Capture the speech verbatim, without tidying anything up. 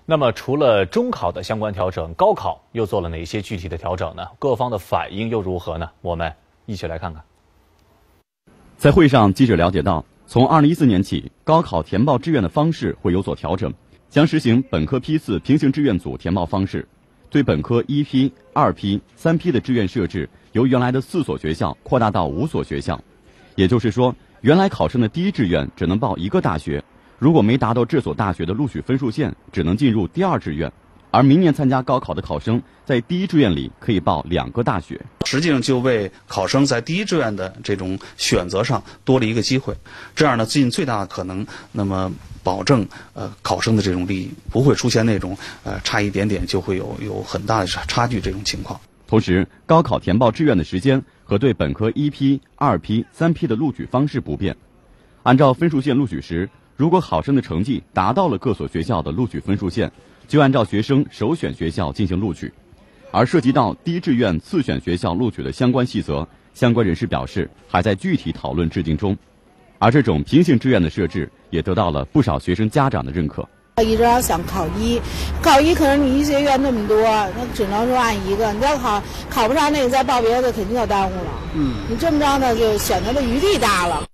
那么除了中考的相关调整，高考又做了哪些具体的调整呢？各方的反应又如何呢？我们一起来看看。 在会上，记者了解到，从二零一四年起，高考填报志愿的方式会有所调整，将实行本科批次平行志愿组填报方式，对本科一批、二批、三批的志愿设置由原来的四所学校扩大到五所学校。也就是说，原来考生的第一志愿只能报一个大学，如果没达到这所大学的录取分数线，只能进入第二志愿。而明年参加高考的考生，在第一志愿里可以报两个大学， 实际上就为考生在第一志愿的这种选择上多了一个机会，这样呢，尽最大的可能，那么保证呃考生的这种利益，不会出现那种呃差一点点就会有有很大的差距这种情况。 同时，高考填报志愿的时间和对本科一批、二批、三批的录取方式不变，按照分数线录取时，如果考生的成绩达到了各所学校的录取分数线，就按照学生首选学校进行录取。而涉及到第一志愿次选学校录取的相关细则，相关人士表示还在具体讨论制定中。而这种平行志愿的设置也得到了不少学生家长的认可。 一直要想考一，考一可能你医学院那么多，那只能说按一个，你要考考不上那个再报别的，肯定就耽误了。嗯，你这么着呢，就选择的余地大了。